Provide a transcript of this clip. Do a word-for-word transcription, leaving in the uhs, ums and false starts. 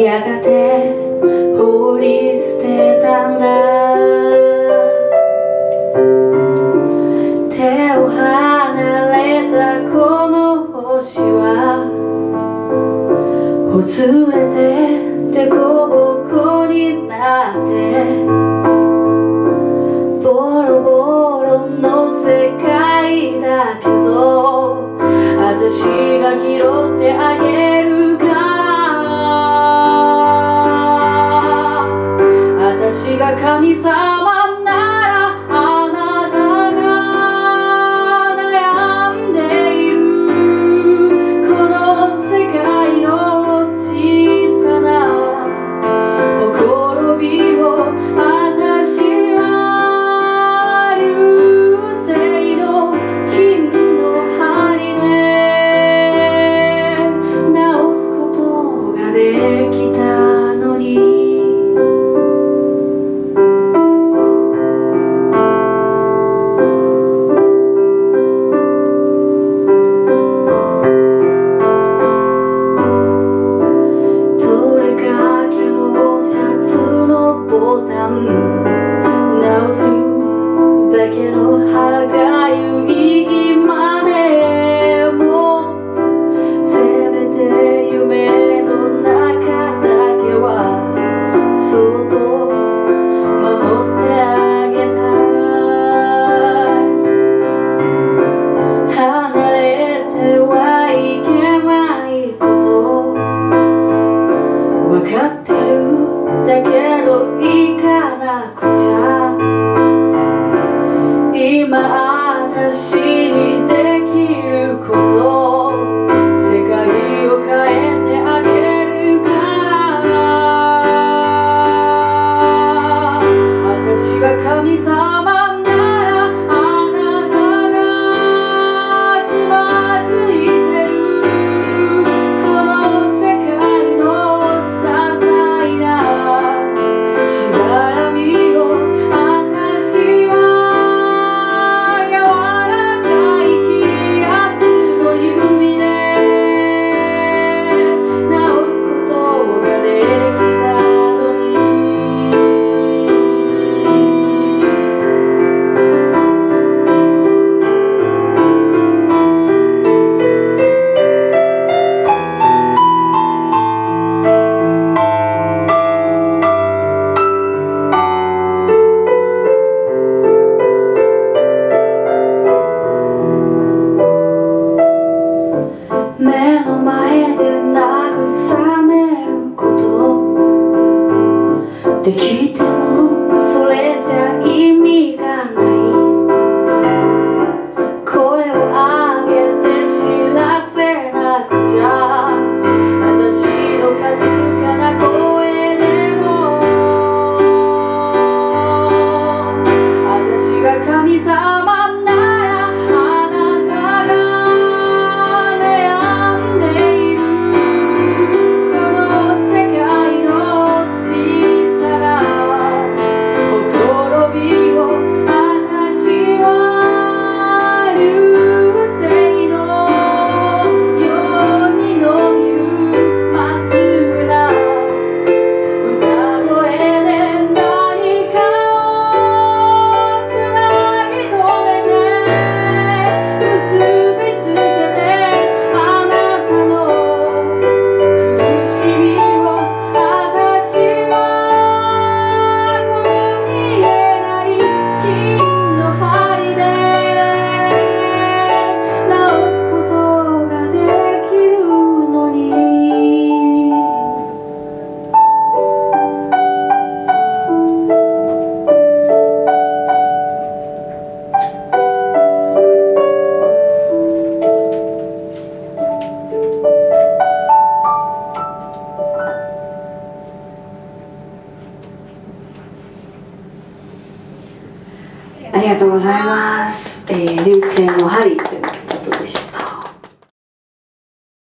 やがて放り捨てたんだ。手を離れたこの星はほつれてデコボコになってボロボロの世界だけど私が拾ってあげるから私が神様ならあなたが悩んでいるこの世界の小さなほころびを私は流星の金の針で直すことができたのに。ボタン直すだけの歯がゆい今でもせめて夢の中だけはそっと守ってあげたい。離れてはいけないことわかってるだけど行かなくちゃ今私にできること世界を変えてあげるから私が神様ならあなたがつまずいてるこの世界の些細なしがらみを私は柔らかい気圧の指で直すことができたのに。目の前で慰めることできてもそれじゃ意味がない声を上げて知らせなくちゃ私のかすかな声でも私が神様ありがとうございます。えー、流星の針という